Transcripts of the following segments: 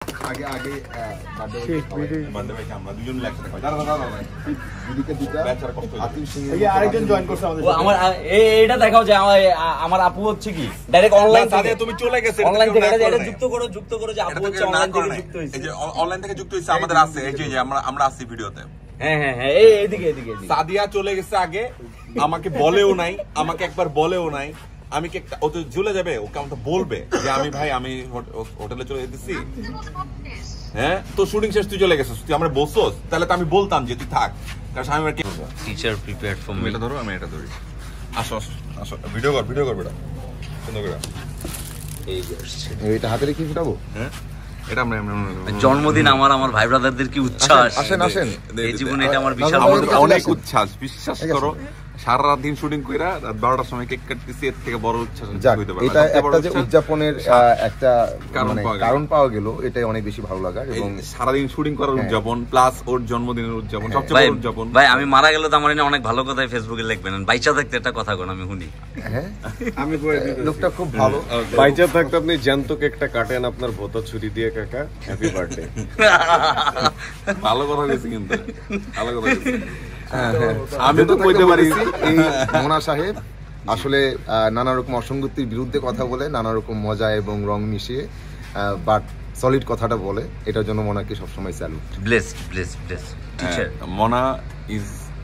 আগে আগে বার্থডে ভাই আমরা দুজন একসাথে খাই। দাঁড়া ভাই এদিকে দুটো বেচারা কষ্ট আতিম সিং এই আরেকজন জয়েন করছে আমাদের সাথে। আমার এটা দেখাও যে আমার আপু হচ্ছে কি ডাইরেক্ট অনলাইন থেকে তুমি চলে গেছে অনলাইন থেকে এটা যুক্ত করো যে আপু হচ্ছে অনলাইন থেকে যুক্ত হইছে। এই যে অনলাইন থেকে যুক্ত হইছে আমাদের আছে এই যে আমরা আসি ভিডিওতে। হ্যাঁ এদিকে সাদিয়া চলে গেছে আগে, আমাকে বলেও নাই, আমাকে একবার বলেও নাই। আমি কি ও তো ঝুলে যাবে, ওকে আমাকে বলবে যে আমি ভাই আমি হোটেলে চলে যেতেছি। হ্যাঁ তো শুটিং শেষ, তুই চলে গেছিস, তুই আমরা বলছস, তাহলে তো আমি বলতাম যে তুই থাক। কারণ আমি কি টিচার প্রিপেয়ারড ফর মি। এটা ধরো, আমি এটা ধরি। আসো ভিডিও কর বেটা সুন্দর করে। এই আসছে এটা হাতে রেখে ফুটাবো। হ্যাঁ এটা আমরা জন্মদিন আমার ভাই ব্রাদারদের কি উচ্ছ্বাস। আসেন এই জীবনে এটা আমার বিশাল অনেক উচ্ছ্বাস, বিশ্বাস করো। সারা রাত দিন শুটিং কইরা রাত 12টার সময় কেক কাটতেছি, এর থেকে বড় উচ্ছ্বাস হইতে পারে। এটা একটা যে উদযাপনের একটা কারণ পাওয়া গেল, এটাই অনেক বেশি ভালো লাগা। এবং সারা দিন শুটিং করার উদযাপন প্লাস ওর জন্মদিনের উদযাপন সবচেয়ে বড় উদযাপন। ভাই আমি মারা গেলে তো আমার এনে অনেক ভালো কথাই ফেসবুকে লিখবেন, বাইচা থাকতে একটা কথা কোন আমি শুনি। হ্যাঁ আমি লোকটা খুব ভালো। বাইচা থাকতে আপনি জ্যান্ত কেকটা কাটেন আপনার ভোতা ছুরি দিয়ে কাকা, হ্যাপি বার্থডে। ভালো কথা বলেছি কিন্তু, ভালো কথা বলেছি। আমি তো কইতে পারি এই মোনা সাহেব আসলে নানা রকম অসঙ্গতির বিরুদ্ধে কথা বলে, নানা রকম মজা এবং রং মিশিয়ে বাট সলিড কথাটা বলে, এটার জন্য মোনাকে সবসময় salute. Blessed teacher. Mona is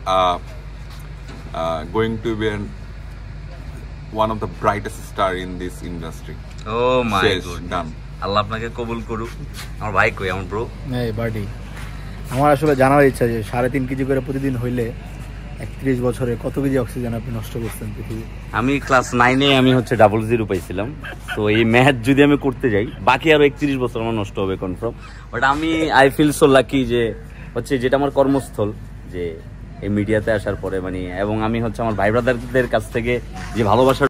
going to be one of the brightest star in this industry. Oh my god. আল্লাহ আপনাকে কবুল করুক। আমার ভাই কই, আমার ব্রো? এই বাড়ি আমার আসলে জানার ইচ্ছা যে 3.5 কেজি করে প্রতিদিন হইলে 31 বছরে কত কেজি অক্সিজেন আপনি নষ্ট করছেন পৃথিবী? আমি ক্লাস 9 আমি হচ্ছে 00 পাইছিলাম। তো এই ম্যাথ যদি আমি করতে যাই বাকি আরো 31 বছর আমার নষ্ট হবে কনফার্ম। বাট আমি আই ফিল সো লাকি যে হচ্ছে যেটা আমার কর্মস্থল, যে এই মিডিয়াতে আসার পরে মানে, এবং আমি হচ্ছে আমার ভাই ব্রাদারদের কাছ থেকে যে ভালোবাসা